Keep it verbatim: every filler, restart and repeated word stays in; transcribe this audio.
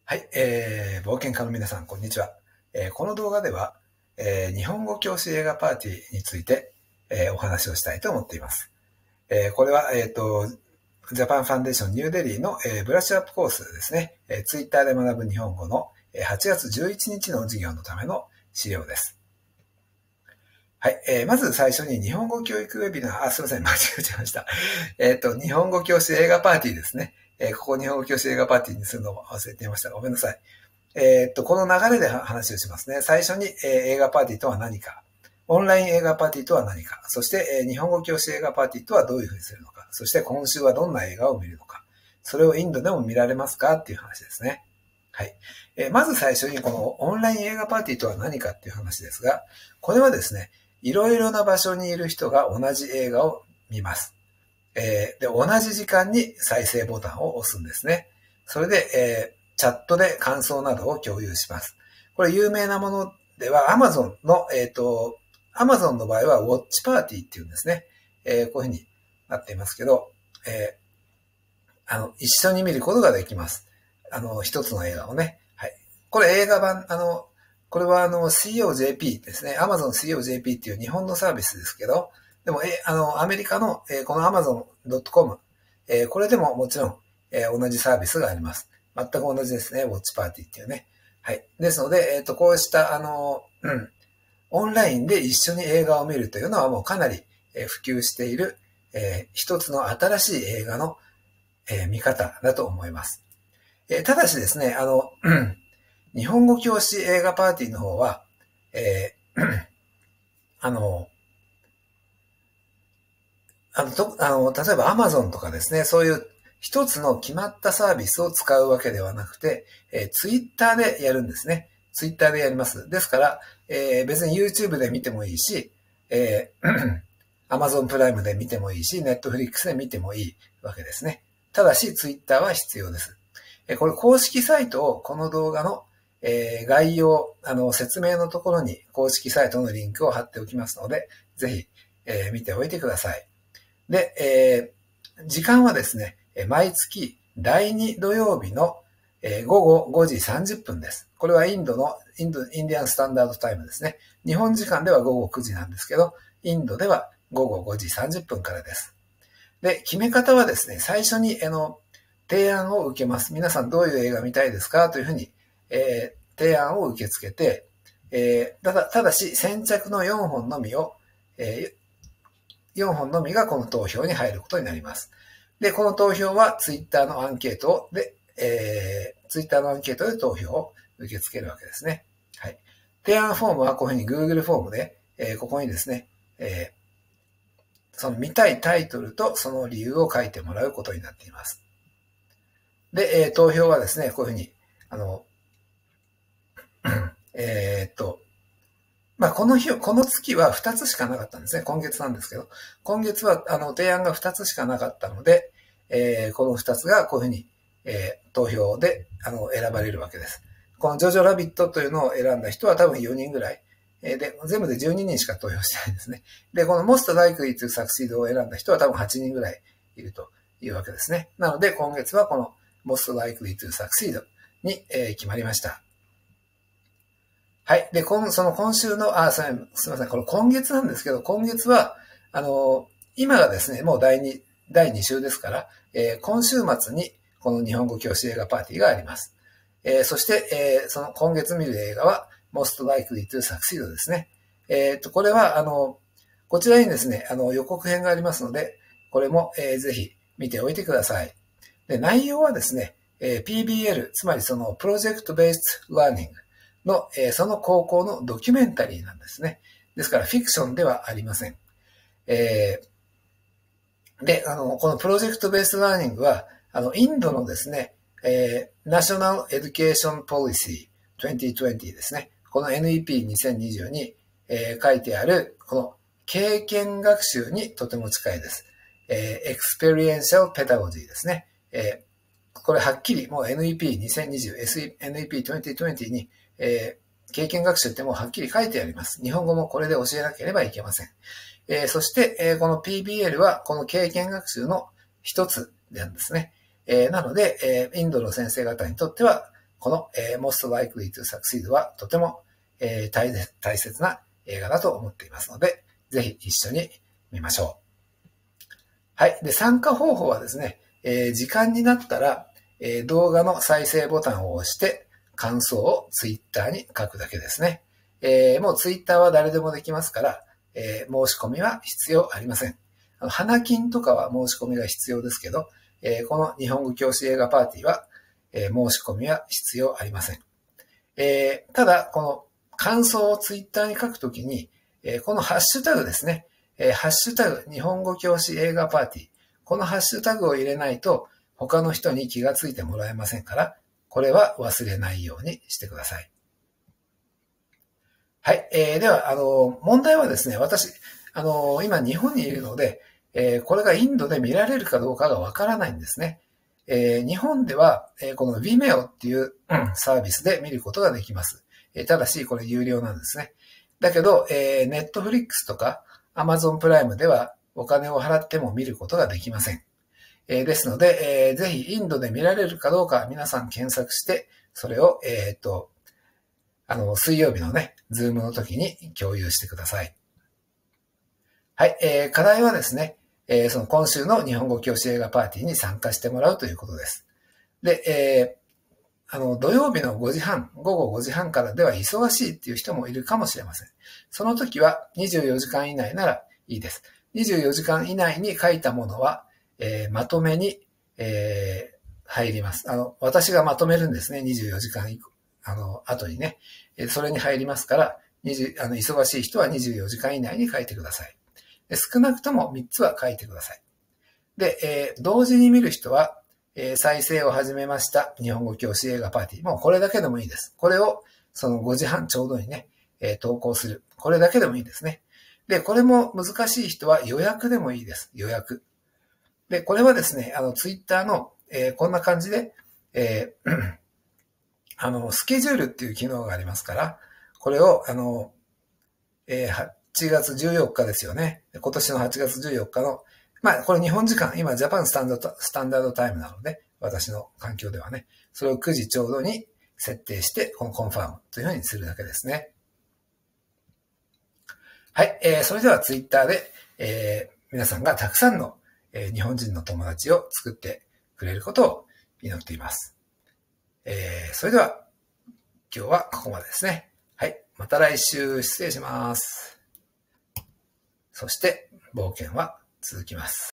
はい、えー、冒険家の皆さん、こんにちは。えー、この動画では、えー、日本語教師映画パーティーについて、えー、お話をしたいと思っています。えー、これは、えっと、ジャパンファンデーションニューデリーの、えー、ブラッシュアップコースですね。えー、ツイッターで学ぶ日本語のはちがつじゅういちにちの授業のための資料です。はい、えー、まず最初に日本語教育ウェビナー、あ、すいません、間違えちゃいました。えっと、日本語教師映画パーティーですね。えー、ここ日本語教師映画パーティーにするのを忘れていました。ごめんなさい。えー、っと、この流れで話をしますね。最初に、えー、映画パーティーとは何か、オンライン映画パーティーとは何か、そして、えー、日本語教師映画パーティーとはどういうふうにするのか、そして今週はどんな映画を見るのか、それをインドでも見られますかっていう話ですね。はい。えー、まず最初にこのオンライン映画パーティーとは何かっていう話ですが、これはですね、いろいろな場所にいる人が同じ映画を見ます。えー、で、同じ時間に再生ボタンを押すんですね。それで、えーチャットで感想などを共有します。これ有名なものでは Amazon の、えっと、Amazon の場合は Watch Party っていうんですね。えー、こういうふうになっていますけど、えー、あの、一緒に見ることができます。あの、一つの映画をね。はい。これ映画版、あの、これはあの シーオージェーピー ですね。Amazon シーオージェーピー っていう日本のサービスですけど、でも、え、あの、アメリカの、えー、この アマゾンドットコム、えー、これでももちろん、えー、同じサービスがあります。全く同じですね。ウォッチパーティーっていうね。はい。ですので、えっと、こうした、あの、うん、オンラインで一緒に映画を見るというのはもうかなり普及している、えー、一つの新しい映画の、えー、見方だと思います。えー、ただしですね、あの、うん、日本語教師映画パーティーの方は、えー、あの、あの、とあの例えば Amazon とかですね、そういう一つの決まったサービスを使うわけではなくて、えー、Twitter でやるんですね。Twitter でやります。ですから、えー、別に YouTube で見てもいいし、えー、Amazon プライムで見てもいいし、Netflix で見てもいいわけですね。ただし、Twitter は必要です。えー、これ公式サイトをこの動画の、えー、概要、あの、説明のところに公式サイトのリンクを貼っておきますので、ぜひ、えー、見ておいてください。で、えー、時間はですね、毎月だいに土曜日の午後ごじさんじゅっぷんです。これはインドの、インド、インディアンスタンダードタイムですね。日本時間では午後くじなんですけど、インドでは午後ごじさんじゅっぷんからです。で、決め方はですね、最初に、あの、提案を受けます。皆さんどういう映画見たいですかというふうに、えー、提案を受け付けて、えー、ただ、ただし先着のよんほんのみを、えーよんほんのみがこの投票に入ることになります。で、この投票はツイッターのアンケートで、えー、ツイッターのアンケートで投票を受け付けるわけですね。はい。提案フォームはこういうふうに Google フォームで、えー、ここにですね、えー、その見たいタイトルとその理由を書いてもらうことになっています。で、えー、投票はですね、こういうふうに、あの、えー、っと、まあ、この日、この月はふたつしかなかったんですね。今月なんですけど。今月は、あの、提案がふたつしかなかったので、えー、このふたつがこういうふうに、えー、投票で、あの、選ばれるわけです。このジョジョラビットというのを選んだ人は多分よにんぐらい。えー、で、全部でじゅうににんしか投票してないんですね。で、この Most Likely to Succeed を選んだ人は多分はちにんぐらいいるというわけですね。なので、今月はこの Most Likely to Succeed に、えー、決まりました。はい。で、今、その今週の、あ、すみません。これ今月なんですけど、今月は、あの、今がですね、もう第2、第2週ですから、えー、今週末にこの日本語教師映画パーティーがあります。えー、そして、えー、その今月見る映画は、Most Likely to Succeed ですね。えっと、これは、あの、こちらにですね、あの、予告編がありますので、これも、えー、ぜひ見ておいてください。で、内容はですね、えー、ピービーエル、つまりその、Project Based Learningの、えー、その高校のドキュメンタリーなんですね。ですから、フィクションではありません。えー、で、あの、このプロジェクトベースラーニングは、あの、インドのですね、えー、National Education Policy にせんにじゅうですね。この エヌイーピーにせんにじゅう に、えー、書いてある、この経験学習にとても近いです。えー、Experiential Pedagogy ですね。えー、これはっきりもう エヌイーピーにせんにじゅう、エヌイーピーにせんにじゅう に、えー、経験学習ってもうはっきり書いてあります。日本語もこれで教えなければいけません。えー、そして、えー、この ピービーエル はこの経験学習の一つなんですね。えー、なので、えー、インドの先生方にとっては、 この、えー、Most Likely to Succeed はとても、えー、大, 大切な映画だと思っていますので、ぜひ一緒に見ましょう。はい。で、参加方法はですね、えー、時間になったら、えー、動画の再生ボタンを押して、感想をツイッターに書くだけですね。えー、もうツイッターは誰でもできますから、えー、申し込みは必要ありません。あの花金とかは申し込みが必要ですけど、えー、この日本語教師映画パーティーは、えー、申し込みは必要ありません。えー、ただ、この感想をツイッターに書くときに、えー、このハッシュタグですね、えー、ハッシュタグ日本語教師映画パーティー、このハッシュタグを入れないと他の人に気がついてもらえませんから、これは忘れないようにしてください。はい。えー、では、あの、問題はですね、私、あの、今日本にいるので、えー、これがインドで見られるかどうかがわからないんですね。えー、日本では、えー、この Vimeo っていう、うん、サービスで見ることができます。えー、ただし、これ有料なんですね。だけど、えー、Netflix とか Amazon プライムではお金を払っても見ることができません。えー、ですので、えー、ぜひインドで見られるかどうか皆さん検索して、それを、えっと、あの、水曜日のね、ズームの時に共有してください。はい、えー、課題はですね、えー、その今週の日本語教師映画パーティーに参加してもらうということです。で、えー、あの、土曜日のごじはん、午後ごじはんからでは忙しいっていう人もいるかもしれません。その時はにじゅうよじかん以内ならいいです。にじゅうよじかん以内に書いたものは、えー、まとめに、えー、入ります。あの、私がまとめるんですね。にじゅうよじかん以降、あの、後にね。それに入りますから、20あの忙しい人はにじゅうよじかん以内に書いてください。で少なくともみっつは書いてください。で、えー、同時に見る人は、えー、再生を始めました日本語教師映画パーティー。もうこれだけでもいいです。これをそのごじはんちょうどにね、えー、投稿する。これだけでもいいですね。で、これも難しい人は予約でもいいです。予約。で、これはですね、あの、ツイッターの、えー、こんな感じで、えー、あの、スケジュールっていう機能がありますから、これを、あの、えー、はちがつじゅうよっかですよね。今年のはちがつじゅうよっかの、まあ、これ日本時間、今、ジャパンスタンダード、スタンダードタイムなので、私の環境ではね、それをくじちょうどに設定して、このコンファームというふうにするだけですね。はい、えー、それではツイッターで、えー、皆さんがたくさんの、えー、日本人の友達を作ってくれることを祈っています。えー、それでは、今日はここまでですね。はい、また来週失礼します。そして、冒険は続きます。